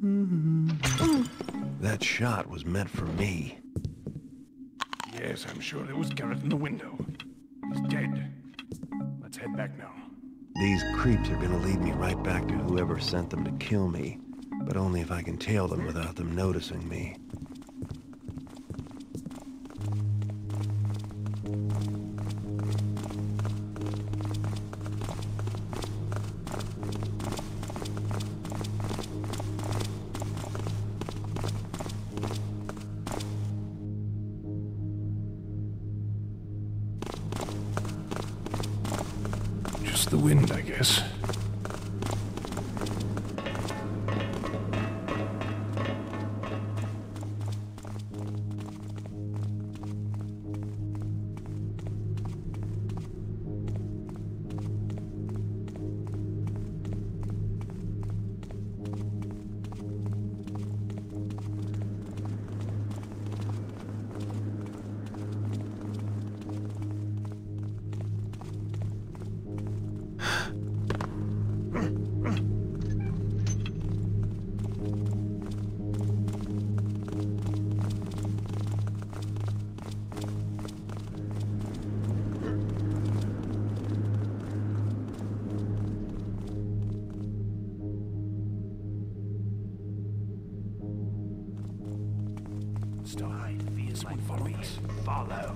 That shot was meant for me. Yes, I'm sure it was Garrett in the window. He's dead. Let's head back now. These creeps are gonna lead me right back to whoever sent them to kill me, but only if I can tail them without them noticing me. Just the wind, I guess. Starlight feels like voice followed.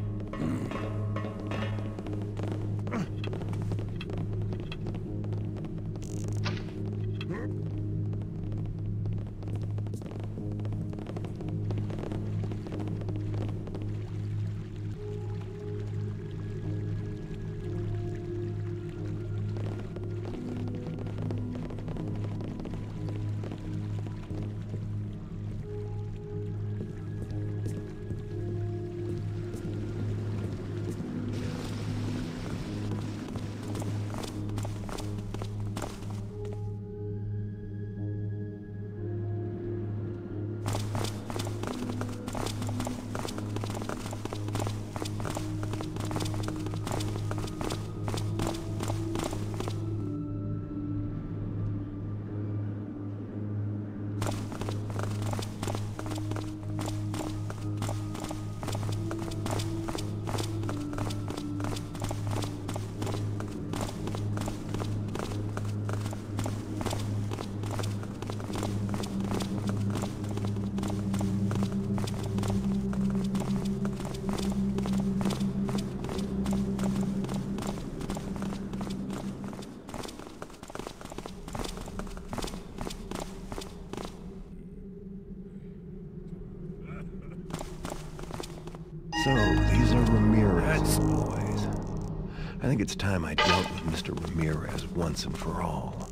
So, these are Ramirez's boys. I think it's time I dealt with Mr. Ramirez once and for all.